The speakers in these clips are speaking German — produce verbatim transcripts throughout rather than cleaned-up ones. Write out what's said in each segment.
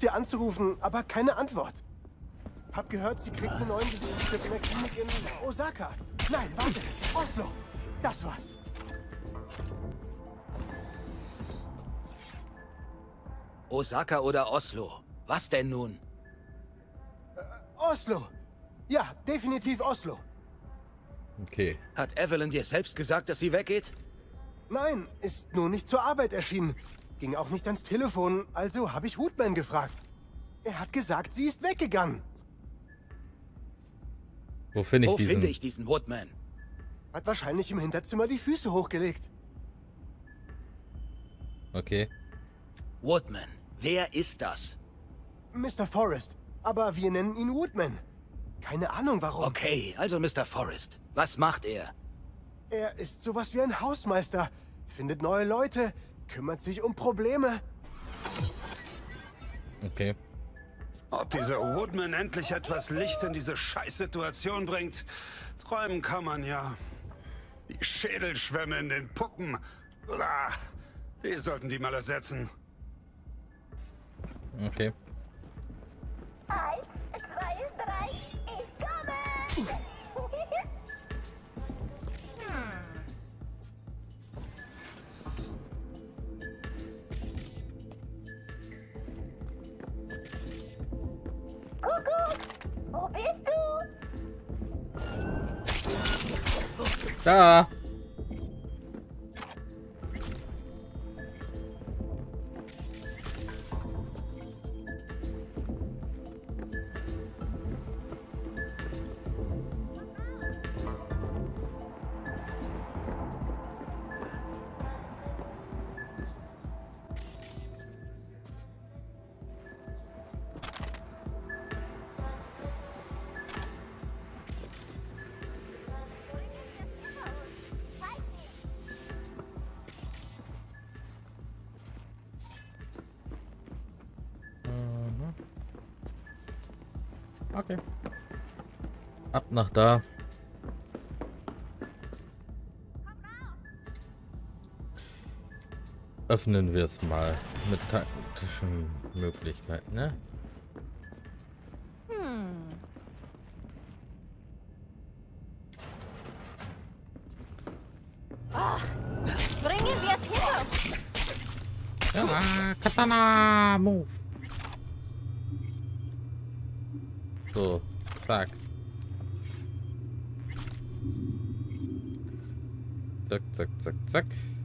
sie anzurufen, aber keine Antwort. Hab gehört, sie kriegt einen neuen Gesichtschip in der Klinik in Osaka. Nein, warte, Oslo. Das war's. Osaka oder Oslo? Was denn nun? Äh, Oslo. Ja, definitiv Oslo. Okay. Hat Evelyn dir selbst gesagt, dass sie weggeht? Nein, ist nur nicht zur Arbeit erschienen. Ging auch nicht ans Telefon, also habe ich Woodman gefragt. Er hat gesagt, sie ist weggegangen. Wo finde ich Wo diesen? finde ich diesen Woodman? Hat wahrscheinlich im Hinterzimmer die Füße hochgelegt. Okay. Woodman. Wer ist das? Mister Forrest. Aber wir nennen ihn Woodman. Keine Ahnung warum. Okay, also Mister Forrest. Was macht er? Er ist sowas wie ein Hausmeister. Findet neue Leute, kümmert sich um Probleme. Okay. Ob dieser Woodman endlich etwas Licht in diese Scheißsituation bringt, träumen kann man ja. Die Schädelschwämme in den Puppen, uah, die sollten die mal ersetzen. Okay. Eins, zwei, drei, ich komme! Kuckuck, wo bist du? Da. Okay. Ab nach da. Öffnen wir es mal mit taktischen Möglichkeiten, ne? Hm. Ach, bringen wir es hin. Ja, Katana, move. So, zack. Zack, zack, zack, zack.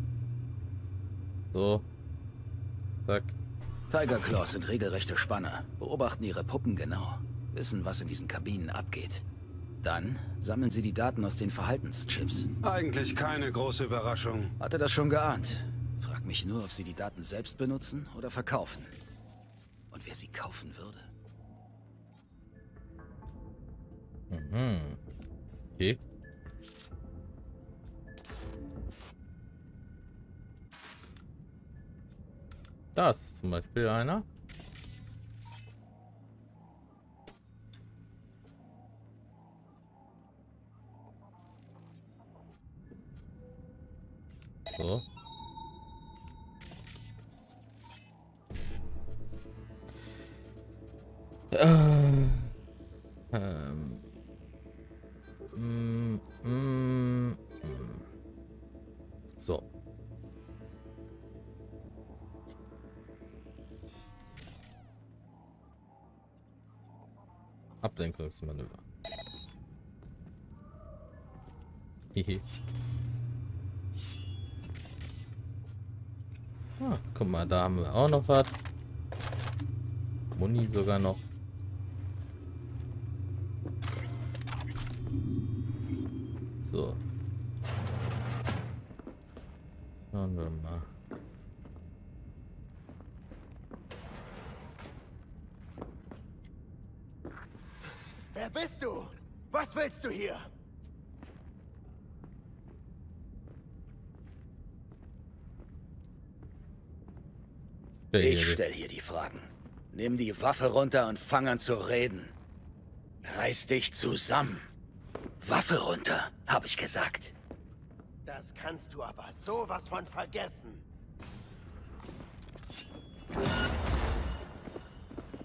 So. Zack. Tiger Claws sind regelrechte Spanner, beobachten ihre Puppen genau, wissen, was in diesen Kabinen abgeht. Dann sammeln sie die Daten aus den Verhaltenschips. Eigentlich keine große Überraschung. Hatte das schon geahnt. Frag mich nur, ob sie die Daten selbst benutzen oder verkaufen. Und wer sie kaufen würde. Mhm. Okay. Das zum Beispiel einer. So. Äh, ähm. Mm, mm, mm. So. Ablenkungsmanöver. Hihi. Ah, guck mal, da haben wir auch noch was. Muni sogar noch. So. Schauen wir mal. Wer bist du? Was willst du hier? Ich stell hier die Fragen. Nimm die Waffe runter und fang an zu reden. Reiß dich zusammen. Waffe runter, habe ich gesagt. Das kannst du aber sowas von vergessen.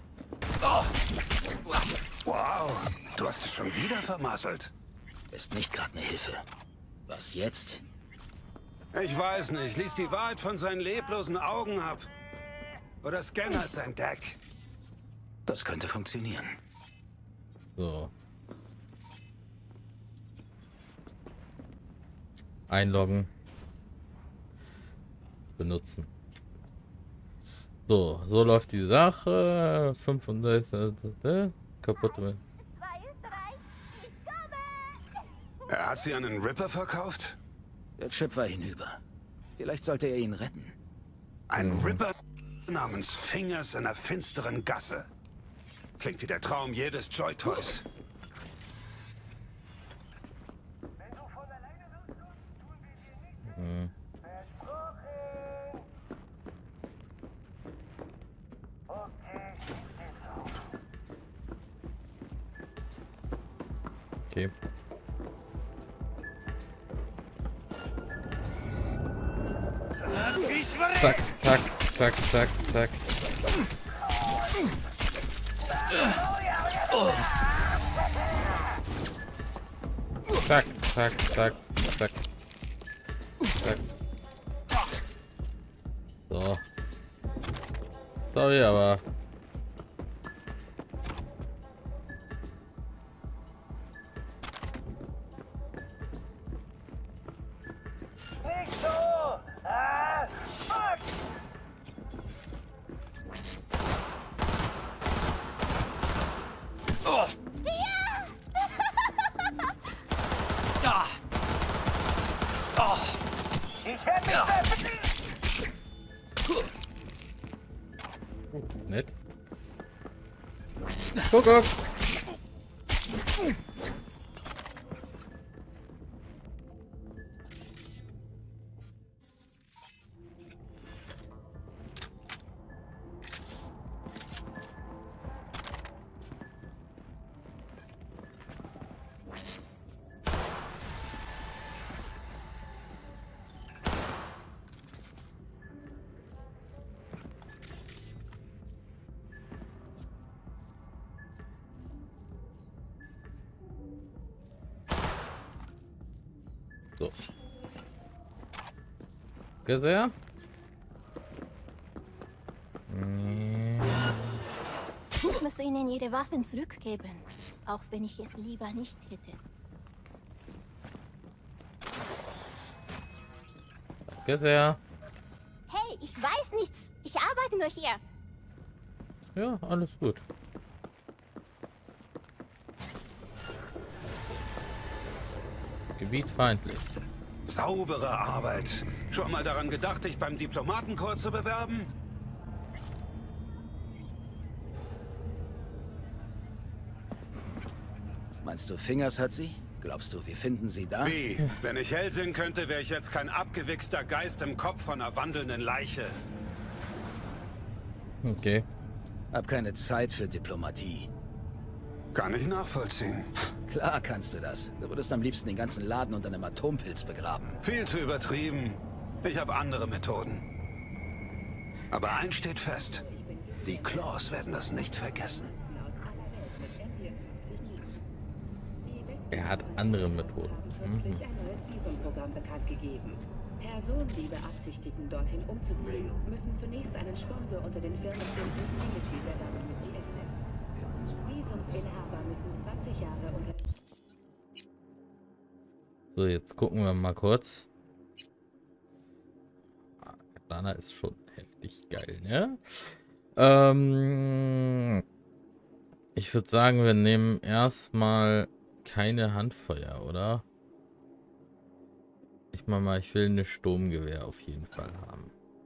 Wow, du hast es schon wieder vermasselt. Ist nicht gerade eine Hilfe. Was jetzt? Ich weiß nicht, lies die Wahrheit von seinen leblosen Augen ab. Oder scan halt sein Deck. Das könnte funktionieren. So. Einloggen. Benutzen. So, so läuft die Sache. fünfundsechzig kaputt. Zwei, drei, ich komme! Er hat sie an einen Ripper verkauft? Der Chip war hinüber. Vielleicht sollte er ihn retten. Ein Ripper namens Fingers in einer finsteren Gasse. Klingt wie der Traum jedes Joy-Toys. Hm. Okay. Zack, zack, zack, zack, zack. Zack, zack, zack, zack. Zack. So. Sorry, aber. Nett. Kuckuck. So. Sehr. Ich müsste ihnen ihre Waffen zurückgeben, auch wenn ich es lieber nicht hätte. Danke sehr. Hey, ich weiß nichts. Ich arbeite nur hier. Ja, alles gut. Gebiet feindlich. Saubere Arbeit. Schon mal daran gedacht, dich beim Diplomatenkorps zu bewerben? Meinst du, Fingers hat sie? Glaubst du, wir finden sie da? Wie? Wenn ich hell sehen könnte, wäre ich jetzt kein abgewichster Geist im Kopf von einer wandelnden Leiche. Okay. Hab keine Zeit für Diplomatie. Kann ich nachvollziehen. Klar kannst du das. Du würdest am liebsten den ganzen Laden unter einem Atompilz begraben. Viel zu übertrieben. Ich habe andere Methoden. Aber eins steht fest. Die Claws werden das nicht vergessen. Er hat andere Methoden. Kürzlich ein neues Visumprogramm bekannt gegeben. Personen, die beabsichtigen, dorthin umzuziehen, müssen zunächst einen Sponsor unter den Firmen finden, die Mitglieder der W C S sind. Visumsinhaber müssen zwanzig Jahre unter... So, jetzt gucken wir mal kurz. Katana ist schon heftig geil, ne? Ähm, ich würde sagen, wir nehmen erstmal keine Handfeuer, oder? Ich meine mal, ich will eine Sturmgewehr auf jeden Fall haben.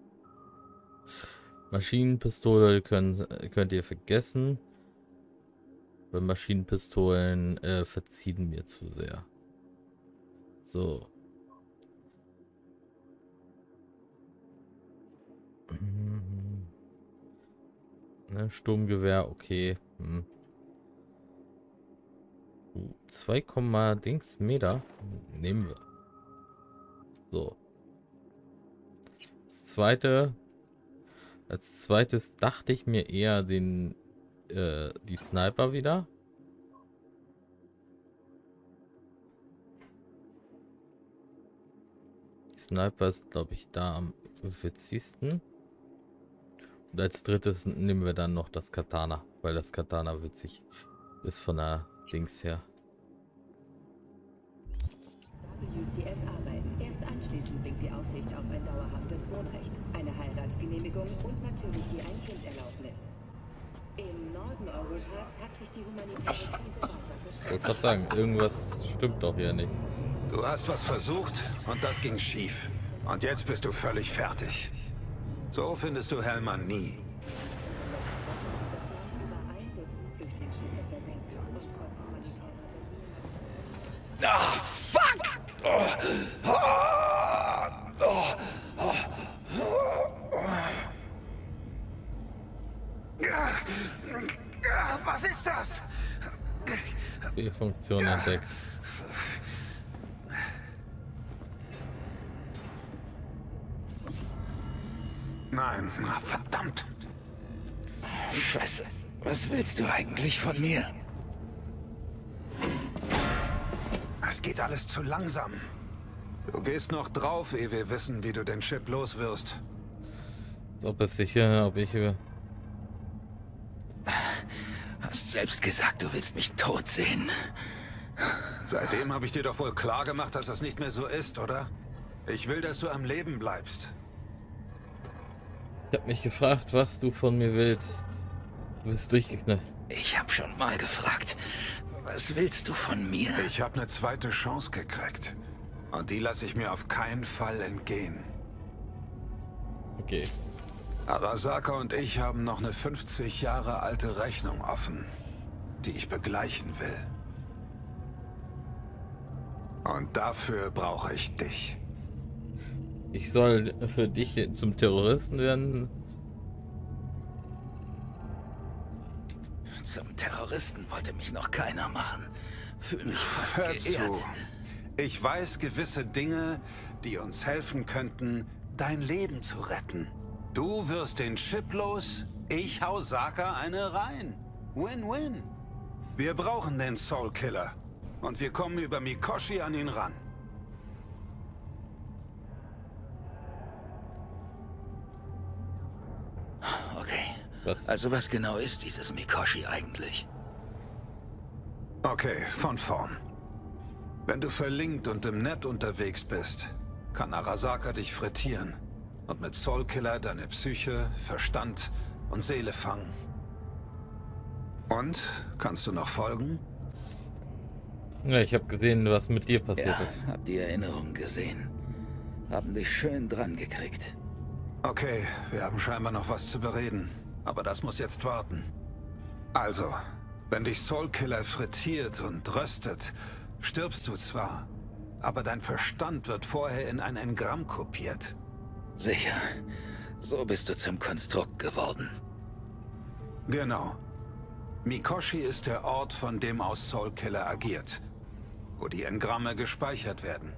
Maschinenpistole können, könnt ihr vergessen. Bei Maschinenpistolen äh, verziehen mir zu sehr. So. Mhm. Ne, Sturmgewehr, okay. Hm. Uh, zwei, Dings Meter nehmen wir. So. Das zweite. Als zweites dachte ich mir eher den äh, die Sniper wieder. Sniper ist, glaube ich, da am witzigsten. Und als drittes nehmen wir dann noch das Katana, weil das Katana witzig ist von der Dings her. W C S arbeiten. Erst anschließend bringt die Aussicht auf ein dauerhaftes Wohnrecht, eine Heiratsgenehmigung und natürlich die Ein-Kind-Erlaubnis. Im Norden Europas hat sich die humanitäre Krise weiter Ich gestärkt. wollte gerade sagen, irgendwas stimmt doch hier nicht. Du hast was versucht und das ging schief. Und jetzt bist du völlig fertig. So findest du Hellmann nie. Über ein Dutzend Flüchtlingsschiffe versenkt und trotz humanitärer Bemühungen. Ah, fuck! Oh. Oh. Oh. Was ist das? Die Funktion entdeckt. Nein, verdammt. Scheiße. Was willst du eigentlich von mir? Es geht alles zu langsam. Du gehst noch drauf, ehe wir wissen, wie du den Chip los wirst. Als ob es sicher, ob ich über. Hast selbst gesagt, du willst mich tot sehen. Seitdem habe ich dir doch wohl klar gemacht, dass das nicht mehr so ist, oder? Ich will, dass du am Leben bleibst. Ich habe mich gefragt, was du von mir willst. Du bist durchgeknallt. Ich habe schon mal gefragt. Was willst du von mir? Ich habe eine zweite Chance gekriegt. Und die lasse ich mir auf keinen Fall entgehen. Okay. Arasaka und ich haben noch eine fünfzig Jahre alte Rechnung offen, die ich begleichen will. Und dafür brauche ich dich. Ich soll für dich zum Terroristen werden. Zum Terroristen wollte mich noch keiner machen. Fühl mich fast Hör geehrt. zu. Ich weiß gewisse Dinge, die uns helfen könnten, dein Leben zu retten. Du wirst den Chip los, ich hau Saka eine rein. Win-win. Wir brauchen den Soul Killer. Und wir kommen über Mikoshi an ihn ran. Okay. Was? Also was genau ist dieses Mikoshi eigentlich? Okay, von vorn. Wenn du verlinkt und im Net unterwegs bist, kann Arasaka dich frittieren und mit Soul Killer deine Psyche, Verstand und Seele fangen. Und? Kannst du noch folgen? Ja, ich habe gesehen, was mit dir passiert Ja, ist. hab die Erinnerung gesehen. Haben dich schön dran gekriegt. Okay, wir haben scheinbar noch was zu bereden. Aber das muss jetzt warten. Also, wenn dich Soul Killer frittiert und röstet, stirbst du zwar, aber dein Verstand wird vorher in ein Engramm kopiert. Sicher. So bist du zum Konstrukt geworden. Genau. Mikoshi ist der Ort, von dem aus Soul Killer agiert, wo die Engramme gespeichert werden.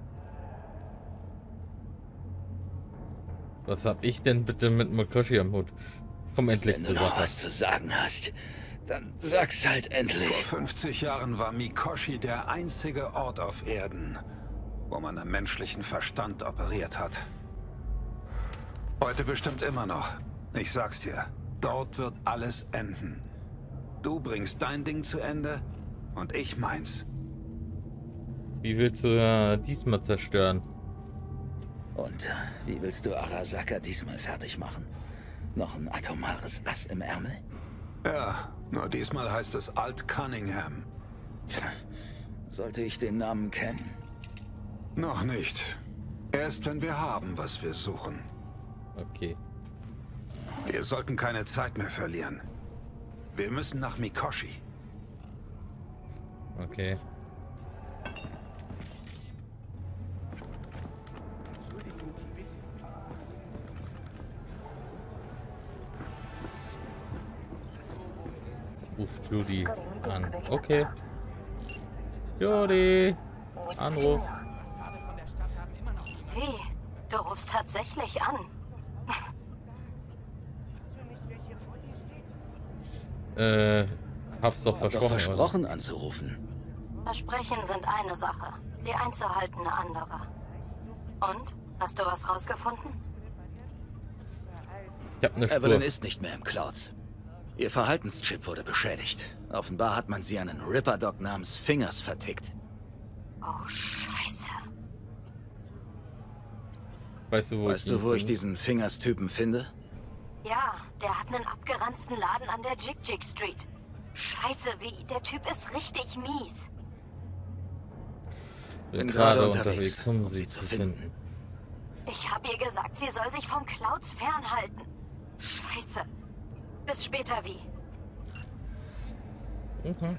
Was hab ich denn bitte mit Mikoshi am Hut? Komm endlich Wenn du zur noch Sache. was zu sagen hast, dann sag's halt endlich. Vor fünfzig Jahren war Mikoshi der einzige Ort auf Erden, wo man am menschlichen Verstand operiert hat. Heute bestimmt immer noch. Ich sag's dir, dort wird alles enden. Du bringst dein Ding zu Ende und ich meins. Wie willst du äh, diesmal zerstören? Und äh, wie willst du Arasaka diesmal fertig machen? Noch ein atomares Ass im Ärmel? Ja, nur diesmal heißt es Alt Cunningham. Sollte ich den Namen kennen? Noch nicht. Erst wenn wir haben, was wir suchen. Okay. Wir sollten keine Zeit mehr verlieren. Wir müssen nach Mikoshi. Okay. Ruft Judy an. Okay. Judy. Anruf. Wie? Du rufst tatsächlich an. Äh, hab's doch Hab versprochen. doch versprochen anzurufen. Versprechen sind eine Sache, sie einzuhalten eine andere. Und? Hast du was rausgefunden? Ich hab eine Spur. Evelyn ist nicht mehr im Clouds. Ihr Verhaltenschip wurde beschädigt. Offenbar hat man sie an einen Ripper-Doc namens Fingers vertickt. Oh, Scheiße. Weißt du, wo Weißt ich, du, wo ich diesen Fingers-Typen finde? Ja, der hat einen abgeranzten Laden an der Jig Jig Street. Scheiße, wie. Der Typ ist richtig mies. bin bin gerade gerade unterwegs, unterwegs, um sie zu finden. Ich habe ihr gesagt, sie soll sich vom Clouds fernhalten. Scheiße. Bis später, wie. Mhm.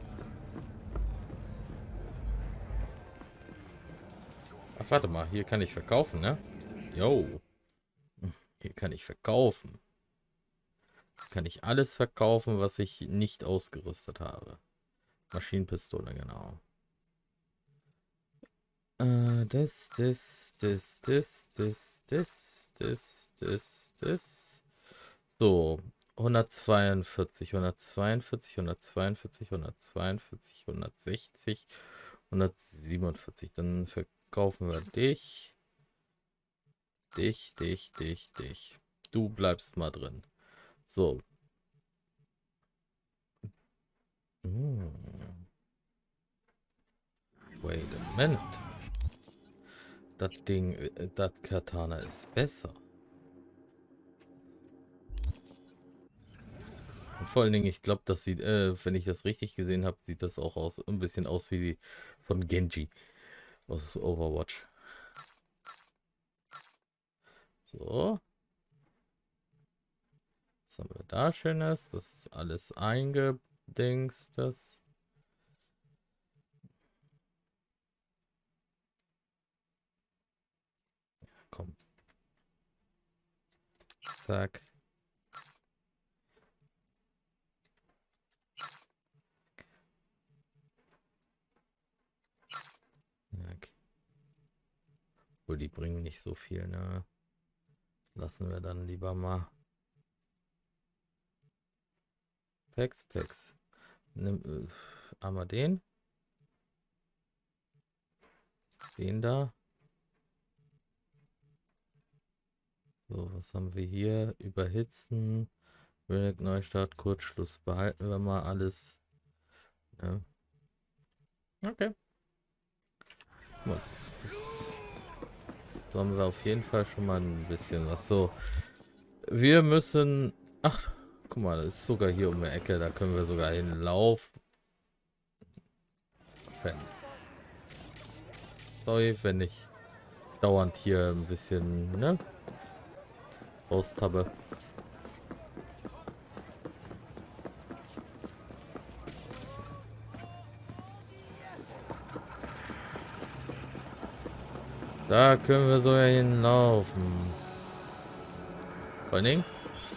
Ach, warte mal, hier kann ich verkaufen, ne? Jo. Hier kann ich verkaufen. Hier kann ich alles verkaufen, was ich nicht ausgerüstet habe. Maschinenpistole, genau. Äh, das, das, das, das, das, das, das, das, das. So, hundertzweiundvierzig, hundertzweiundvierzig, hundertzweiundvierzig, hundertzweiundvierzig, hundertsechzig, hundertsiebenundvierzig. Dann verkaufen wir dich. Dich, dich, dich, dich. Du bleibst mal drin. So. Hm. Wait a minute. Das Ding, äh, das Katana ist besser. Und vor allen Dingen, ich glaube, das sieht, äh, wenn ich das richtig gesehen habe, sieht das auch aus, ein bisschen aus wie die von Genji aus Overwatch. So. Was haben wir da Schönes? Das ist alles eingedingst. Das. Ja, komm. Zack. Zack. Obwohl, die bringen nicht so viel, ne? Lassen wir dann lieber mal. Packs, Packs. Nimm äh, einmal den. Den da. So, was haben wir hier? Überhitzen. Reneg Neustart, Kurzschluss. Behalten wir mal alles. Ja. Okay. Gut. So haben wir auf jeden Fall schon mal ein bisschen was. So. Wir müssen. Ach, guck mal, das ist sogar hier um die Ecke. Da können wir sogar hinlaufen. Fan. Sorry, wenn ich dauernd hier ein bisschen, ne? Raustabbe. Da können wir sogar hinlaufen. Vor allen Dingen.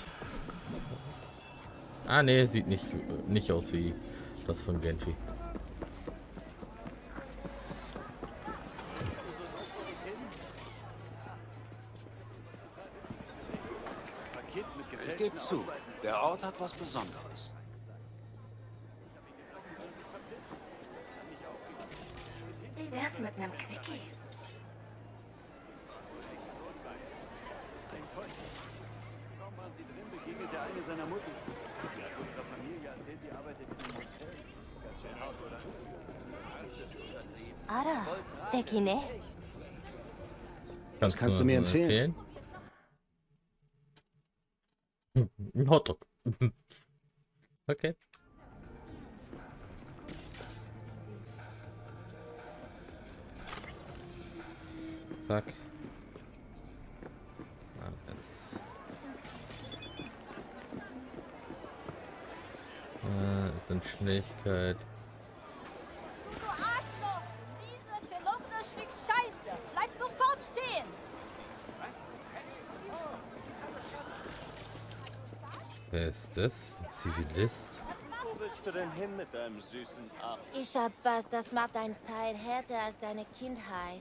Ah ne, sieht nicht, nicht aus wie das von Genji. Ich gebe zu, der Ort hat was Besonderes. Wie wär's mit einem Quickie? Kaum waren sie drin, begegnete eine seiner Mutter. Sie hat von ihrer Familie erzählt, sie arbeitet in einem Hotel. Ganz schön Haus, oder? Ara, Stecky, ne? Was kannst du mir empfehlen? Ein Hotdog. Okay. Zack. Ah, jetzt. Ah, das sind Schnelligkeit. Du Arschloch! Dieses gelungene Stück Scheiße! Bleib sofort stehen! Wer ist das? Ein Zivilist? Wo willst du denn hin mit deinem süßen Arm? Ich hab was, das macht einen Teil härter als deine Kindheit.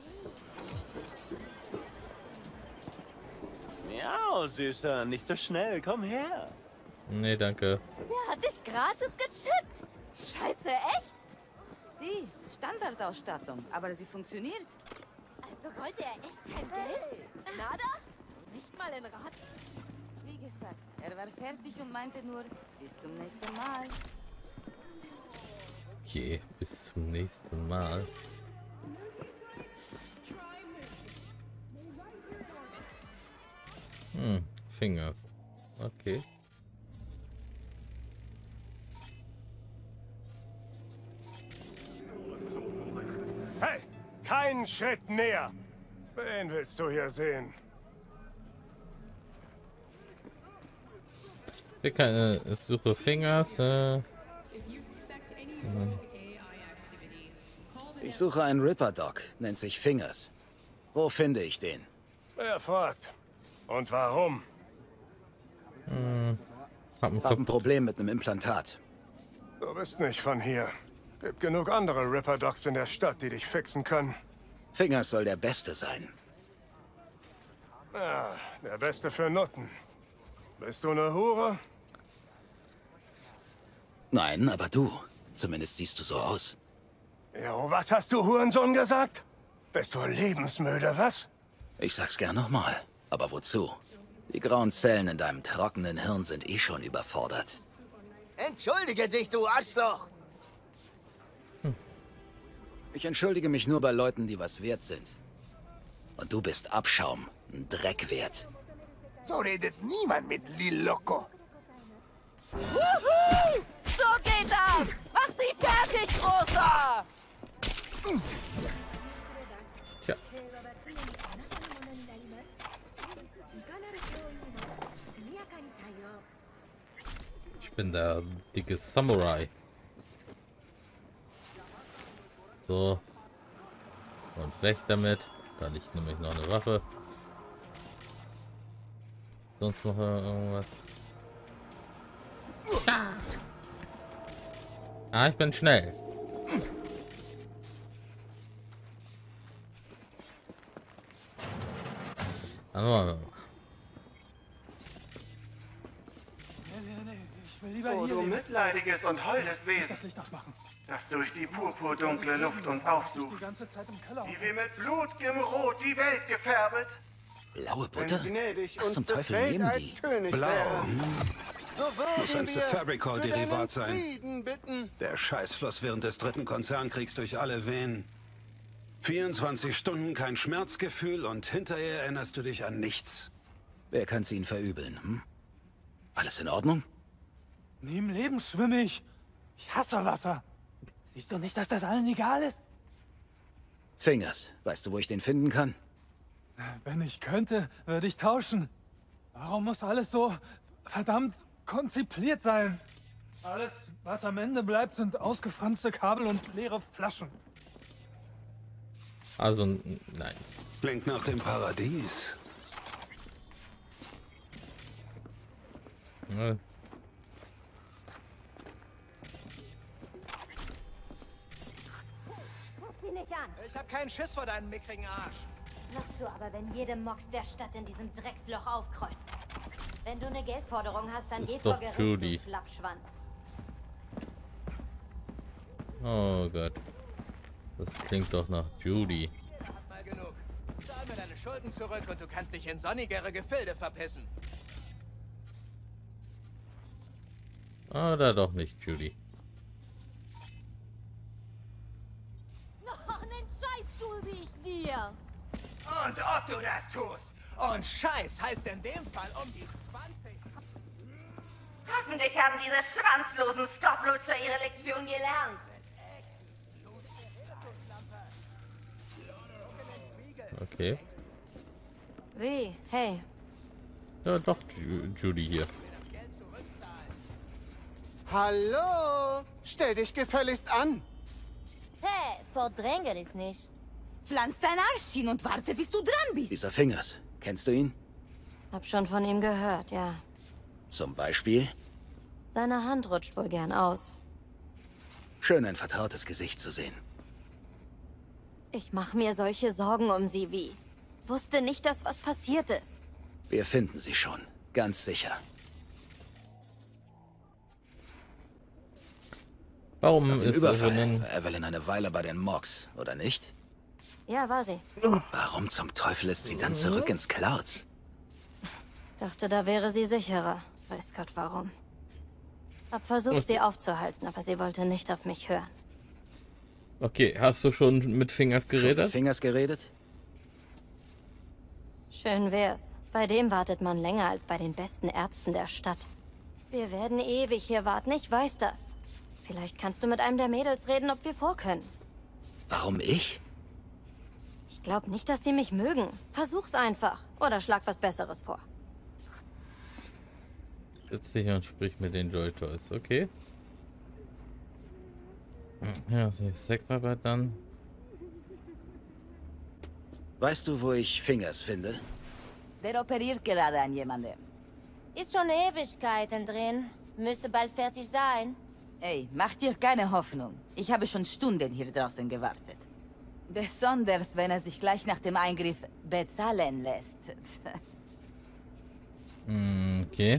Miau, Süßer, nicht so schnell, komm her. Nee, danke. Der hat dich gratis gechippt! Scheiße, echt? Sie, Standardausstattung, aber sie funktioniert. Also Also wollte er echt kein Geld? Nada? Nicht mal in Rat? Wie gesagt, er war fertig und meinte nur, bis zum nächsten Mal. Okay, bis zum nächsten Mal. Hm, Fingers. Okay. Hey, keinen Schritt näher. Wen willst du hier sehen? Ich kann, äh, suche Fingers. Äh, hm. Ich suche einen Ripper-Doc, nennt sich Fingers. Wo finde ich den? Wer fragt? Und warum? Hm. Hab ein, Hab ein Problem mit einem Implantat. Du bist nicht von hier. Gibt genug andere Ripper-Docs in der Stadt, die dich fixen können. Fingers soll der Beste sein. Ja, der Beste für Nutten. Bist du eine Hure? Nein, aber du. Zumindest siehst du so aus. Jo, was hast du, Hurensohn, gesagt? Bist du lebensmüde, was? Ich sag's gern nochmal. Aber wozu? Die grauen Zellen in deinem trockenen Hirn sind eh schon überfordert. Entschuldige dich, du Arschloch! Ich entschuldige mich nur bei Leuten, die was wert sind. Und du bist Abschaum, ein Dreck wert. So redet niemand mit Lil Loco. Wuhu! So geht das! Mach sie fertig, Großer! Tja. Ich bin der dicke Samurai. So. Und weg damit. Kann ich nämlich noch eine Waffe. Sonst noch irgendwas? Ah, ich bin schnell. Aber Oh, du mitleidiges und holdes Wesen, das durch die purpurdunkle Luft uns aufsucht, wie wir mit blutgem Rot die Welt gefärbet. Blaue Butter? Gnädig Was uns zum des Teufel Feld nehmen als die? König Blau. wäre. Hm. So Muss würden ein wir Fabricol-Derivat für deinen sein. Frieden bitten. Der Scheiß floss während des dritten Konzernkriegs durch alle Venen. vierundzwanzig Stunden kein Schmerzgefühl und hinterher erinnerst du dich an nichts. Wer kann's ihnen verübeln, hm? Alles in Ordnung? Nie im Leben schwimme ich. Ich hasse Wasser. Siehst du nicht, dass das allen egal ist? Fingers, weißt du, wo ich den finden kann? Wenn ich könnte, würde ich tauschen. Warum muss alles so verdammt konzipiert sein? Alles, was am Ende bleibt, sind ausgefranste Kabel und leere Flaschen. Also, nein. Klingt nach dem Paradies. Ja. Ich hab keinen Schiss vor deinem mickrigen Arsch. Machst du aber, wenn jede Mox der Stadt in diesem Drecksloch aufkreuzt. Wenn du eine Geldforderung hast, dann Das geh ist vor doch Gericht, Judy. du Schlappschwanz. Oh Gott. Das klingt doch nach Judy. Mal genug. Zahl mir deine Schulden zurück und du kannst dich in sonnigere Gefilde verpissen. Oder doch nicht Judy. Noch einen Scheiß schulde ich dir! Und ob du das tust. Und Scheiß heißt in dem Fall um die zwanzig. Hoffentlich haben diese schwanzlosen Stoplutscher ihre Lektion gelernt. Okay. Wie? Hey. Ja, doch Ju Judy hier. Hallo? Stell dich gefälligst an. Hey, verdränge es nicht. Pflanz dein Arsch hin und warte, bis du dran bist. Dieser Fingers, kennst du ihn? Hab schon von ihm gehört, ja. Zum Beispiel? Seine Hand rutscht wohl gern aus. Schön, ein vertrautes Gesicht zu sehen. Ich mache mir solche Sorgen um sie wie. Wusste nicht, dass was passiert ist. Wir finden sie schon, ganz sicher. Warum Nach dem ist Überfall Evelyn... war Evelyn eine Weile bei den Mox, oder nicht? Ja, war sie. Warum zum Teufel ist sie dann zurück ins Clouds? Dachte, da wäre sie sicherer. Weiß Gott warum. Hab versucht, sie aufzuhalten, aber sie wollte nicht auf mich hören. Okay, hast du schon mit Fingers geredet? Schon mit Fingers geredet? Schön wär's. Bei dem wartet man länger als bei den besten Ärzten der Stadt. Wir werden ewig hier warten, ich weiß das. Vielleicht kannst du mit einem der Mädels reden, ob wir vor können. Warum ich? Ich glaube nicht, dass sie mich mögen. Versuch's einfach. Oder schlag was Besseres vor. Setz dich und sprich mit den Joy Toys, okay? Ja, Sexarbeit dann. Weißt du, wo ich Fingers finde? Der operiert gerade an jemandem. Ist schon Ewigkeiten drin. Müsste bald fertig sein. Ey, mach dir keine Hoffnung. Ich habe schon Stunden hier draußen gewartet. Besonders, wenn er sich gleich nach dem Eingriff bezahlen lässt. Hm, okay.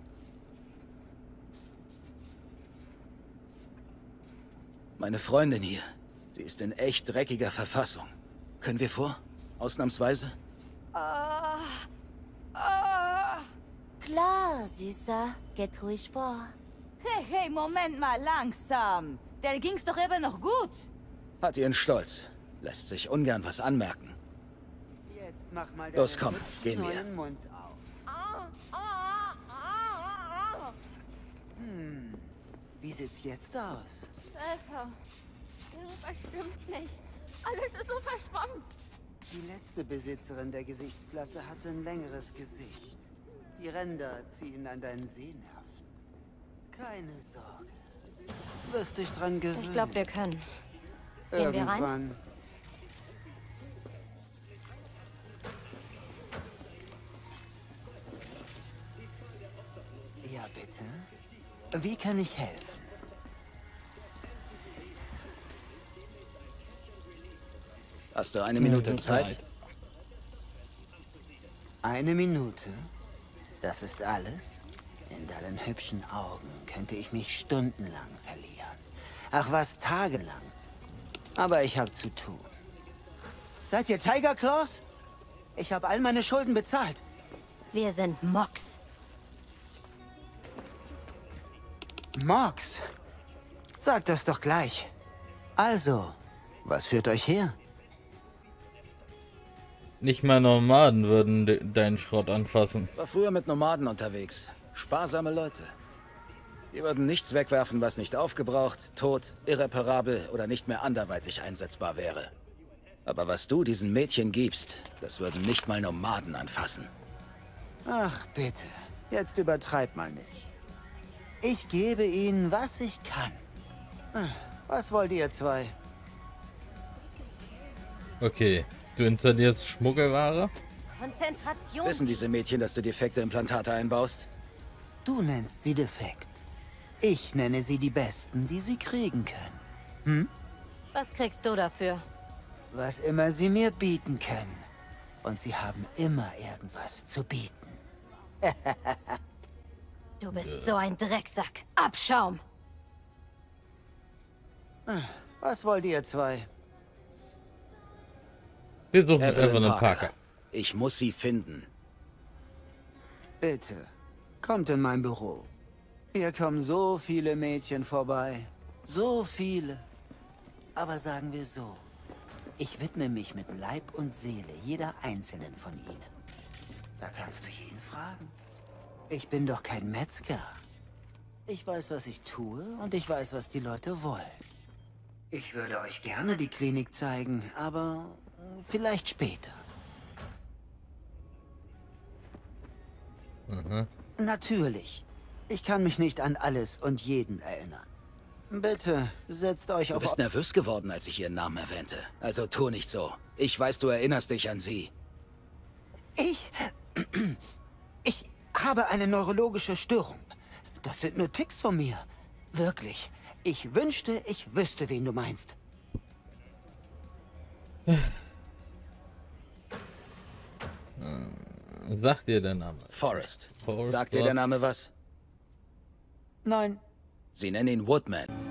Meine Freundin hier. Sie ist in echt dreckiger Verfassung. Können wir vor? Ausnahmsweise? Oh. Oh. Klar, Süßer. Geht ruhig vor. Hey, hey, Moment mal, langsam. Der ging's doch eben noch gut. Hat ihren Stolz. Lässt sich ungern was anmerken. Jetzt mach mal Los, komm, gehen wir. neuen Mund auf. Oh. Oh. Oh. Oh. Hm, wie sieht's jetzt aus? Besser. Irgendwas stimmt nicht. Alles ist so verschwommen. Die letzte Besitzerin der Gesichtsplatte hatte ein längeres Gesicht. Die Ränder ziehen an deinen Sehnerven. Keine Sorge. Du wirst dich dran gewöhnen. Ich glaube, wir können. Gehen wir rein? Irgendwann. Ja, bitte. Wie kann ich helfen? Hast du eine Minute Zeit? Eine Minute? Das ist alles? In deinen hübschen Augen könnte ich mich stundenlang verlieren. Ach was, tagelang. Aber ich habe zu tun. Seid ihr Tiger Claws? Ich habe all meine Schulden bezahlt. Wir sind Mox. Mox? Sag das doch gleich. Also, was führt euch her? Nicht mal Nomaden würden de deinen Schrott anfassen. War früher mit Nomaden unterwegs. Sparsame Leute. Die würden nichts wegwerfen, was nicht aufgebraucht, tot, irreparabel oder nicht mehr anderweitig einsetzbar wäre. Aber was du diesen Mädchen gibst, das würden nicht mal Nomaden anfassen. Ach, bitte. Jetzt übertreib mal nicht. Ich gebe ihnen, was ich kann. Was wollt ihr zwei? Okay, du installierst Schmuggelware? Konzentration. Wissen diese Mädchen, dass du defekte Implantate einbaust? Du nennst sie defekt. Ich nenne sie die Besten, die sie kriegen können. Hm? Was kriegst du dafür? Was immer sie mir bieten können. Und sie haben immer irgendwas zu bieten. Du bist so ein Drecksack. Abschaum. Was wollt ihr zwei? Wir suchen Evelyn Evelyn Parker. Parker. Ich muss sie finden. Bitte, kommt in mein Büro. Hier kommen so viele Mädchen vorbei. So viele. Aber sagen wir so, ich widme mich mit Leib und Seele jeder einzelnen von ihnen. Da kannst du jeden fragen. Ich bin doch kein Metzger. Ich weiß, was ich tue und ich weiß, was die Leute wollen. Ich würde euch gerne die Klinik zeigen, aber vielleicht später. Mhm. Natürlich. Ich kann mich nicht an alles und jeden erinnern. Bitte, setzt euch Du auf... bist nervös geworden, als ich ihren Namen erwähnte. Also tu nicht so. Ich weiß, du erinnerst dich an sie. Ich... Ich habe eine neurologische Störung. Das sind nur Ticks von mir. Wirklich. Ich wünschte, ich wüsste, wen du meinst. Sagt dir der Name? Forrest. Forrest Sagt dir der Name was? Nein. Sie nennen ihn Woodman.